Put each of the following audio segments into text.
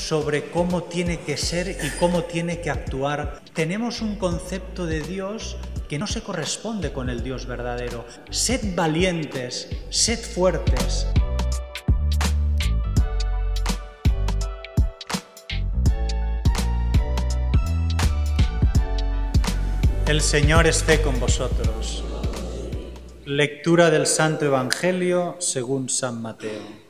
sobre cómo tiene que ser y cómo tiene que actuar. Tenemos un concepto de Dios que no se corresponde con el Dios verdadero. Sed valientes, sed fuertes. El Señor esté con vosotros. Lectura del Santo Evangelio según San Mateo.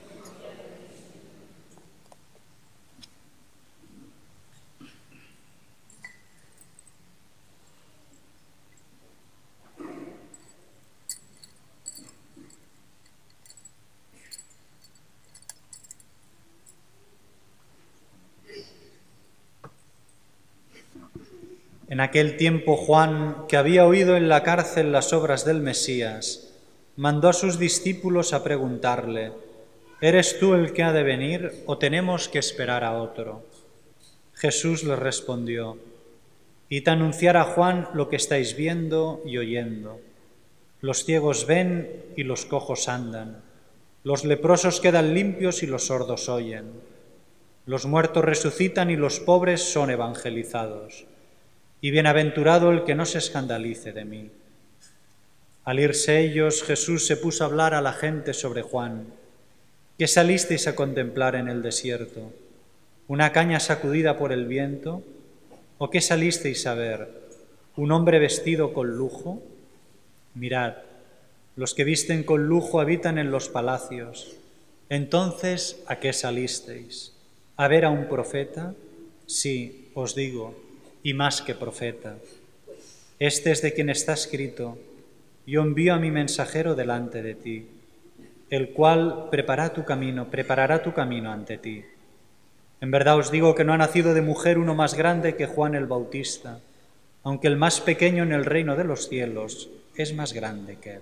En aquel tiempo Juan, que había oído en la cárcel las obras del Mesías, mandó a sus discípulos a preguntarle: ¿Eres tú el que ha de venir o tenemos que esperar a otro? Jesús les respondió: Id a anunciar a Juan lo que estáis viendo y oyendo. Los ciegos ven y los cojos andan, los leprosos quedan limpios y los sordos oyen, los muertos resucitan y los pobres son evangelizados. Y bienaventurado el que no se escandalice de mí. Al irse ellos, Jesús se puso a hablar a la gente sobre Juan. ¿Qué salisteis a contemplar en el desierto? ¿Una caña sacudida por el viento? ¿O qué salisteis a ver? ¿Un hombre vestido con lujo? Mirad, los que visten con lujo habitan en los palacios. Entonces, ¿a qué salisteis? ¿A ver a un profeta? Sí, os digo, y más que profeta. Este es de quien está escrito: yo envío a mi mensajero delante de ti, el cual preparará tu camino ante ti. En verdad os digo que no ha nacido de mujer uno más grande que Juan el Bautista, aunque el más pequeño en el reino de los cielos es más grande que él.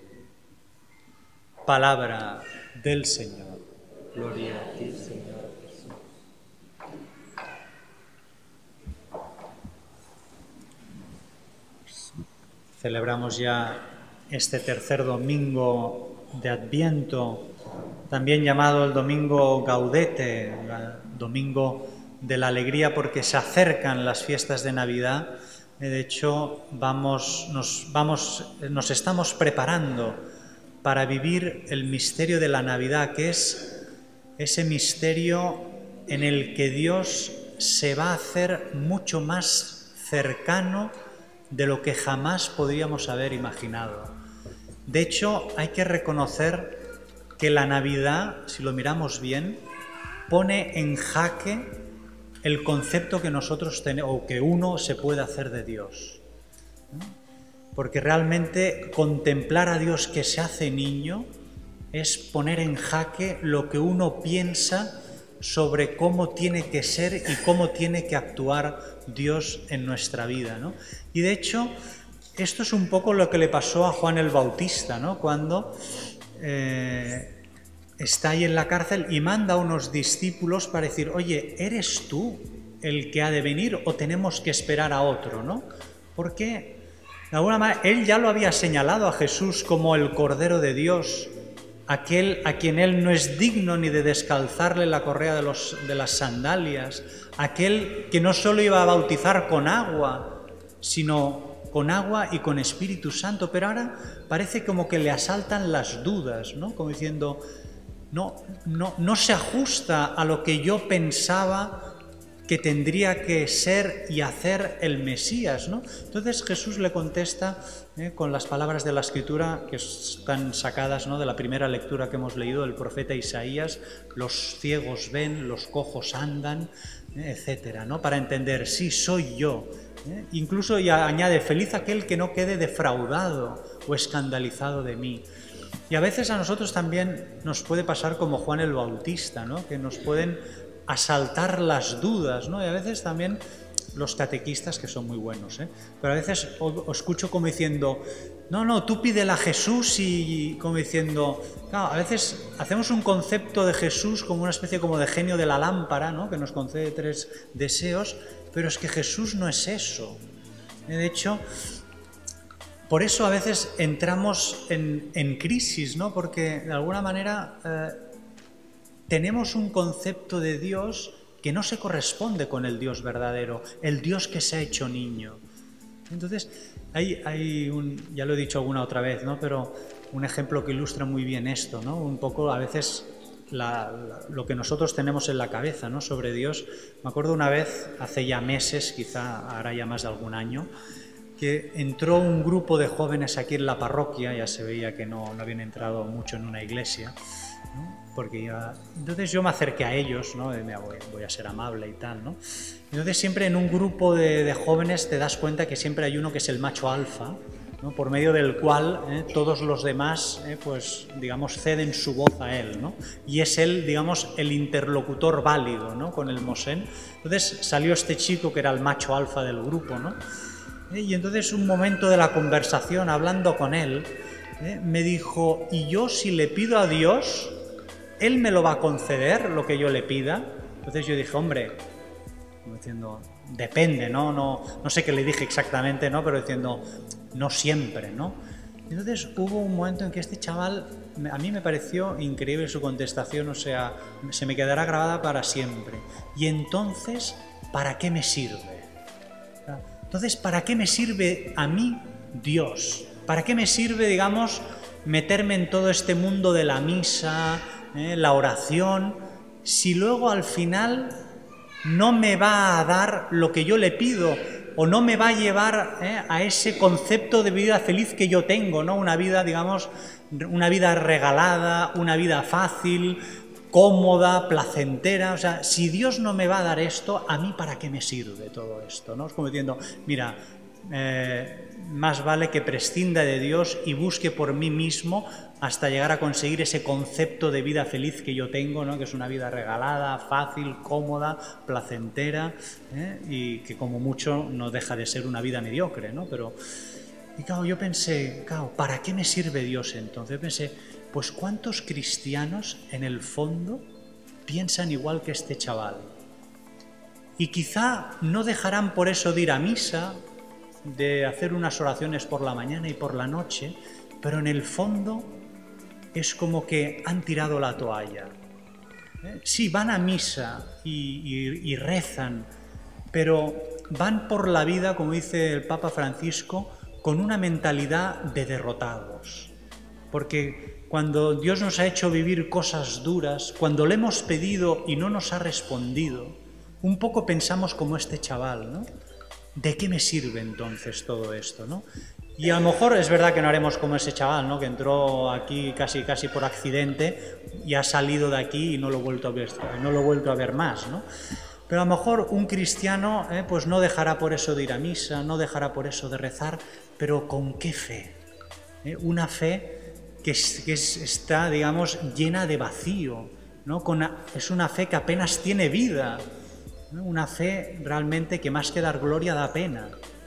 Palabra del Señor. Gloria a ti, Señor. Celebramos ya este tercer domingo de Adviento, también llamado el domingo Gaudete, el domingo de la alegría, porque se acercan las fiestas de Navidad. De hecho, nos estamos preparando para vivir el misterio de la Navidad, que es ese misterio en el que Dios se va a hacer mucho más cercano de lo que jamás podríamos haber imaginado. De hecho, hay que reconocer que la Navidad, si lo miramos bien, pone en jaque el concepto que nosotros tenemos, o que uno se puede hacer de Dios. Porque realmente contemplar a Dios que se hace niño es poner en jaque lo que uno piensa sobre cómo tiene que ser y cómo tiene que actuar Dios en nuestra vida, ¿no? Y de hecho, esto es un poco lo que le pasó a Juan el Bautista, ¿no? Cuando está ahí en la cárcel y manda a unos discípulos para decir: oye, ¿eres tú el que ha de venir o tenemos que esperar a otro, ¿no? Porque de alguna manera él ya lo había señalado a Jesús como el Cordero de Dios, aquel a quien él no es digno ni de descalzarle la correa de las sandalias, aquel que no solo iba a bautizar con agua, sino con agua y con Espíritu Santo. Pero ahora parece como que le asaltan las dudas, ¿no? Como diciendo, no se ajusta a lo que yo pensaba que tendría que ser y hacer el Mesías, ¿no? Entonces Jesús le contesta con las palabras de la Escritura que están sacadas, ¿no?, de la primera lectura que hemos leído del profeta Isaías: los ciegos ven, los cojos andan, etcétera, ¿no? Para entender, sí, soy yo. Incluso ya añade: feliz aquel que no quede defraudado o escandalizado de mí. Y a veces a nosotros también nos puede pasar como Juan el Bautista, ¿no?, que nos pueden asaltar las dudas, ¿no? Y a veces también los catequistas, que son muy buenos, pero a veces os escucho como diciendo: no, tú pídele a Jesús, y como diciendo, claro, a veces hacemos un concepto de Jesús como una especie como de genio de la lámpara, ¿no?, que nos concede 3 deseos, pero es que Jesús no es eso. De hecho, por eso a veces entramos en crisis, ¿no?, porque de alguna manera tenemos un concepto de Dios que no se corresponde con el Dios verdadero, el Dios que se ha hecho niño. Entonces, ya lo he dicho alguna otra vez, ¿no? Pero un ejemplo que ilustra muy bien esto, ¿no? Un poco a veces lo que nosotros tenemos en la cabeza, ¿no? Sobre Dios. Me acuerdo una vez, hace ya meses, quizá ahora ya más de algún año, que entró un grupo de jóvenes aquí en la parroquia, ya se veía que no habían entrado mucho en una iglesia, ¿no? Entonces yo me acerqué a ellos, ¿no? Voy a ser amable y tal, ¿no? Entonces siempre en un grupo de jóvenes te das cuenta que siempre hay uno que es el macho alfa, ¿no? Por medio del cual todos los demás, pues digamos, ceden su voz a él, ¿no? Y es él, digamos, el interlocutor válido, ¿no? Con el Mosén. Entonces salió este chico que era el macho alfa del grupo, ¿no? Y entonces un momento de la conversación, hablando con él, me dijo, ¿y yo si le pido a Dios, Él me lo va a conceder, lo que yo le pida? Entonces yo dije, hombre, diciendo, depende, ¿no? No sé qué le dije exactamente, ¿no? Pero diciendo, no siempre, ¿no? Entonces hubo un momento en que este chaval, a mí me pareció increíble su contestación, o sea, se me quedará grabada para siempre. Y entonces, ¿para qué me sirve? Entonces, ¿para qué me sirve a mí Dios? ¿Para qué me sirve, digamos, meterme en todo este mundo de la misa, la oración, si luego al final no me va a dar lo que yo le pido o no me va a llevar a ese concepto de vida feliz que yo tengo, ¿no? Una vida, digamos, una vida regalada, una vida fácil, cómoda, placentera. O sea, si Dios no me va a dar esto, ¿a mí para qué me sirve todo esto? ¿No? Es como diciendo, mira, más vale que prescinda de Dios y busque por mí mismo hasta llegar a conseguir ese concepto de vida feliz que yo tengo, ¿no? Que es una vida regalada, fácil, cómoda, placentera, y que como mucho no deja de ser una vida mediocre, ¿no? Pero, y claro, yo pensé, claro, ¿para qué me sirve Dios entonces? Yo pensé, pues ¿cuántos cristianos en el fondo piensan igual que este chaval? Y quizá no dejarán por eso de ir a misa, de hacer unas oraciones por la mañana y por la noche, pero en el fondo es como que han tirado la toalla. Sí, van a misa y rezan, pero van por la vida, como dice el Papa Francisco, con una mentalidad de derrotados. Porque cuando Dios nos ha hecho vivir cosas duras, cuando le hemos pedido y no nos ha respondido, un poco pensamos como este chaval, ¿no? ¿De qué me sirve entonces todo esto, ¿no? Y a lo mejor es verdad que no haremos como ese chaval, ¿no? Que entró aquí casi por accidente y ha salido de aquí y no lo he vuelto a ver más, ¿no? Pero a lo mejor un cristiano pues no dejará por eso de ir a misa, no dejará por eso de rezar, pero ¿con qué fe? Una fe que está, digamos, llena de vacío, ¿no? Es una fe que apenas tiene vida, ¿no? Una fe realmente que más que dar gloria da pena.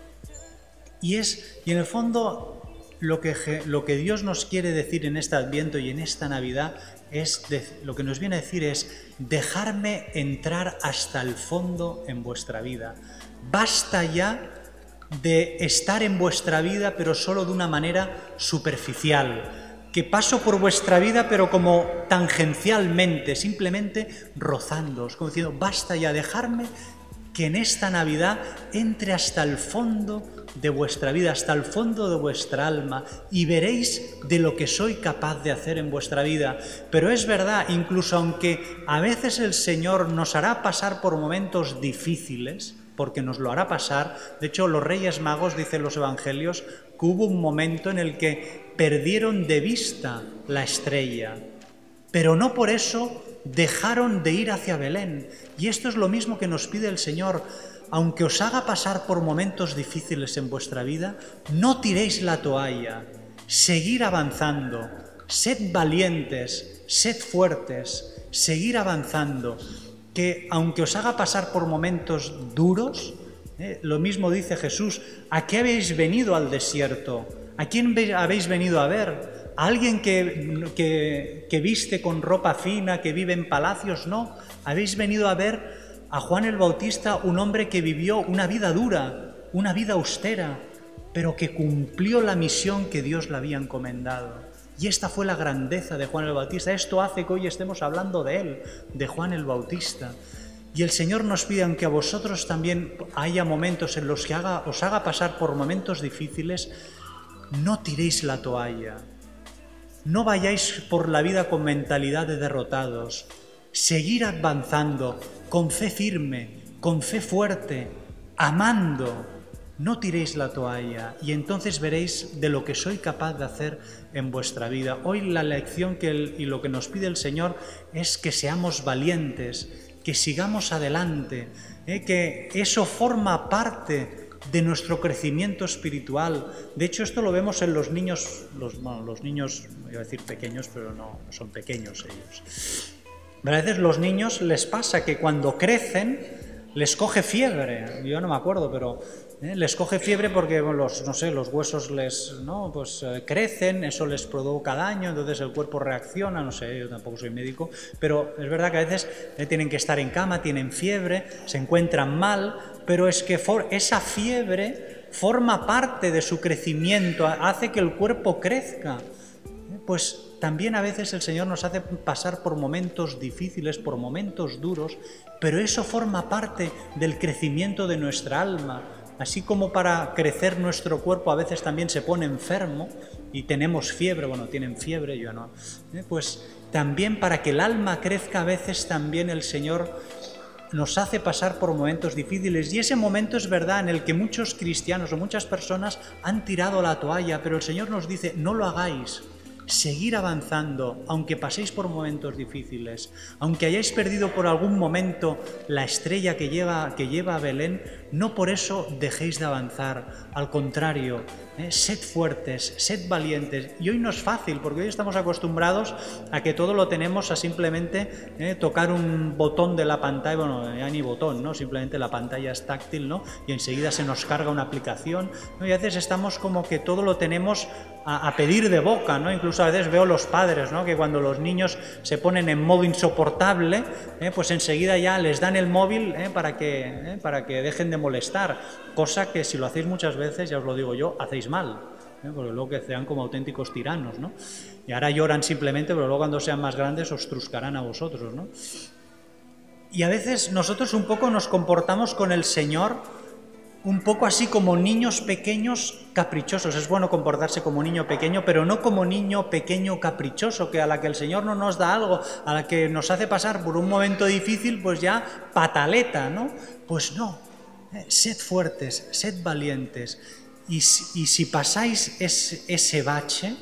Y en el fondo lo que Dios nos quiere decir en este Adviento y en esta Navidad lo que nos viene a decir es dejarme entrar hasta el fondo en vuestra vida. Basta ya de estar en vuestra vida pero solo de una manera superficial, que paso por vuestra vida pero como tangencialmente, simplemente rozándoos, como diciendo, basta ya, dejarme que en esta Navidad entre hasta el fondo de vuestra vida, hasta el fondo de vuestra alma, y veréis de lo que soy capaz de hacer en vuestra vida. Pero es verdad, incluso aunque a veces el Señor nos hará pasar por momentos difíciles, porque nos lo hará pasar. De hecho, los Reyes Magos, dicen los Evangelios, que hubo un momento en el que perdieron de vista la estrella, pero no por eso dejaron de ir hacia Belén. Y esto es lo mismo que nos pide el Señor. Aunque os haga pasar por momentos difíciles en vuestra vida, no tiréis la toalla, seguir avanzando, sed valientes, sed fuertes, seguir avanzando, que aunque os haga pasar por momentos duros, lo mismo dice Jesús, ¿a qué habéis venido al desierto? ¿A quién habéis venido a ver? ¿A alguien que viste con ropa fina, que vive en palacios? No, habéis venido a ver a Juan el Bautista, un hombre que vivió una vida dura, una vida austera, pero que cumplió la misión que Dios le había encomendado. Y esta fue la grandeza de Juan el Bautista. Esto hace que hoy estemos hablando de él, de Juan el Bautista. Y el Señor nos pide, aunque a vosotros también haya momentos en los que os haga pasar por momentos difíciles, no tiréis la toalla. No vayáis por la vida con mentalidad de derrotados. Seguir avanzando con fe firme, con fe fuerte, amando. No tiréis la toalla y entonces veréis de lo que soy capaz de hacer en vuestra vida. Hoy la lección y lo que nos pide el Señor es que seamos valientes, que sigamos adelante, que eso forma parte de nuestro crecimiento espiritual. De hecho, esto lo vemos en los niños, los niños, iba a decir pequeños, pero no son pequeños ellos. A veces los niños les pasa que cuando crecen les coge fiebre, yo no me acuerdo, pero les coge fiebre porque los huesos crecen, eso les provoca daño, entonces el cuerpo reacciona, no sé, yo tampoco soy médico, pero es verdad que a veces tienen que estar en cama, tienen fiebre, se encuentran mal, pero es que esa fiebre forma parte de su crecimiento, hace que el cuerpo crezca. Pues también a veces el Señor nos hace pasar por momentos difíciles, por momentos duros, pero eso forma parte del crecimiento de nuestra alma. Así como para crecer nuestro cuerpo a veces también se pone enfermo y tenemos fiebre, tienen fiebre, yo no. Pues también para que el alma crezca a veces también el Señor nos hace pasar por momentos difíciles. Y ese momento es verdad en el que muchos cristianos o muchas personas han tirado la toalla, pero el Señor nos dice, no lo hagáis. Seguir avanzando, aunque paséis por momentos difíciles, aunque hayáis perdido por algún momento la estrella que lleva a Belén, no por eso dejéis de avanzar, al contrario, sed fuertes, sed valientes. Y hoy no es fácil, porque hoy estamos acostumbrados a que todo lo tenemos a simplemente tocar un botón de la pantalla, ya ni botón, ¿no? Simplemente la pantalla es táctil, ¿no? Y enseguida se nos carga una aplicación, ¿no? Y a veces estamos como que todo lo tenemos a pedir de boca, ¿no? Incluso a veces veo los padres, ¿no? Que cuando los niños se ponen en modo insoportable, pues enseguida ya les dan el móvil para que dejen de molestar, cosa que si lo hacéis muchas veces, ya os lo digo yo, hacéis mal, porque luego que sean como auténticos tiranos, ¿no? Y ahora lloran simplemente, pero luego cuando sean más grandes os truscarán a vosotros, ¿no? Y a veces nosotros un poco nos comportamos con el Señor un poco así como niños pequeños caprichosos. Es bueno comportarse como niño pequeño, pero no como niño pequeño caprichoso, que a la que el Señor no nos da algo, a la que nos hace pasar por un momento difícil, pues ya pataleta, ¿no? Pues no, sed fuertes, sed valientes, y si pasáis ese bache,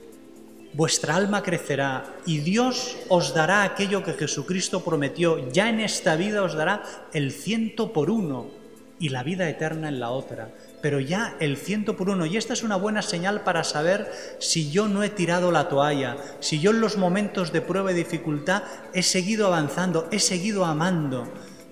vuestra alma crecerá y Dios os dará aquello que Jesucristo prometió. Ya en esta vida os dará el 100 por 1 y la vida eterna en la otra, pero ya el 100 por 1. Y esta es una buena señal para saber si yo no he tirado la toalla, si yo en los momentos de prueba y dificultad he seguido avanzando, he seguido amando,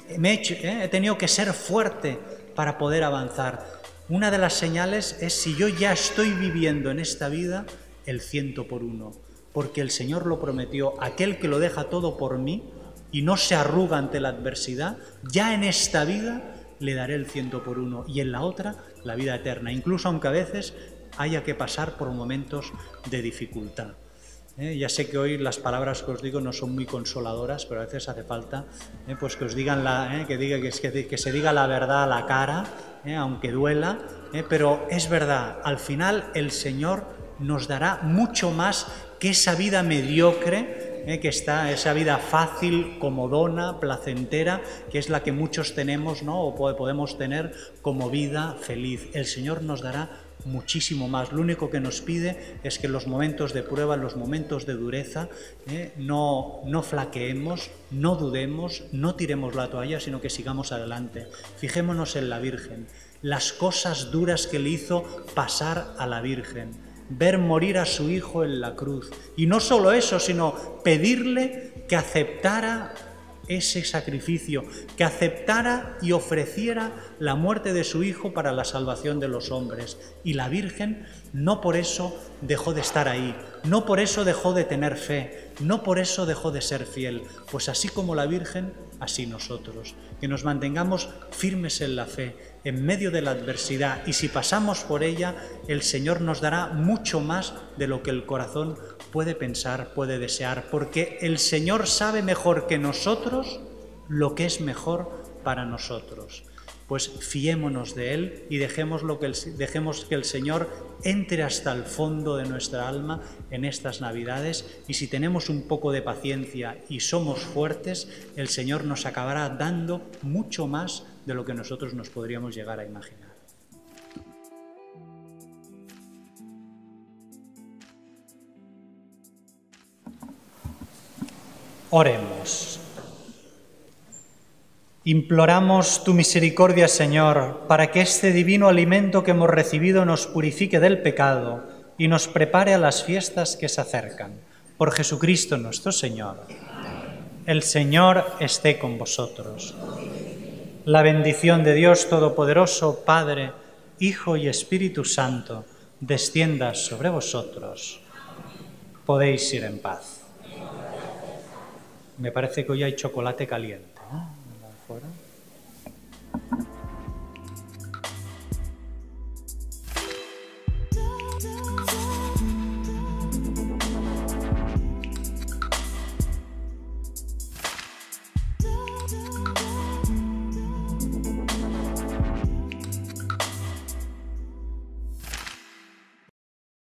he tenido que ser fuerte para poder avanzar. Una de las señales es si yo ya estoy viviendo en esta vida el 100 por 1, porque el Señor lo prometió, aquel que lo deja todo por mí y no se arruga ante la adversidad, ya en esta vida le daré el 100 por 1 y en la otra la vida eterna, incluso aunque a veces haya que pasar por momentos de dificultad. Ya sé que hoy las palabras que os digo no son muy consoladoras, pero a veces hace falta pues que os digan que se diga la verdad a la cara, aunque duela, pero es verdad, al final el Señor nos dará mucho más que esa vida mediocre, que está esa vida fácil, comodona, placentera, que es la que muchos tenemos, ¿no? O podemos tener como vida feliz. El Señor nos dará muchísimo más. Lo único que nos pide es que en los momentos de prueba, en los momentos de dureza, no flaqueemos, no dudemos, no tiremos la toalla, sino que sigamos adelante. Fijémonos en la Virgen, las cosas duras que le hizo pasar a la Virgen, ver morir a su hijo en la cruz. Y no solo eso, sino pedirle que aceptara ese sacrificio, que aceptara y ofreciera la muerte de su hijo para la salvación de los hombres. Y la Virgen no por eso dejó de estar ahí, no por eso dejó de tener fe, no por eso dejó de ser fiel. Pues así como la Virgen, así nosotros, que nos mantengamos firmes en la fe, en medio de la adversidad, y si pasamos por ella, el Señor nos dará mucho más de lo que el corazón puede pensar, puede desear, porque el Señor sabe mejor que nosotros lo que es mejor para nosotros. Pues fiémonos de Él y dejemos que el Señor entre hasta el fondo de nuestra alma en estas Navidades, y si tenemos un poco de paciencia y somos fuertes, el Señor nos acabará dando mucho más de lo que nosotros nos podríamos llegar a imaginar. Oremos. Imploramos tu misericordia, Señor, para que este divino alimento que hemos recibido nos purifique del pecado y nos prepare a las fiestas que se acercan. Por Jesucristo nuestro Señor. El Señor esté con vosotros. La bendición de Dios Todopoderoso, Padre, Hijo y Espíritu Santo, descienda sobre vosotros. Podéis ir en paz. Me parece que hoy hay chocolate caliente, ¿no? Fuera.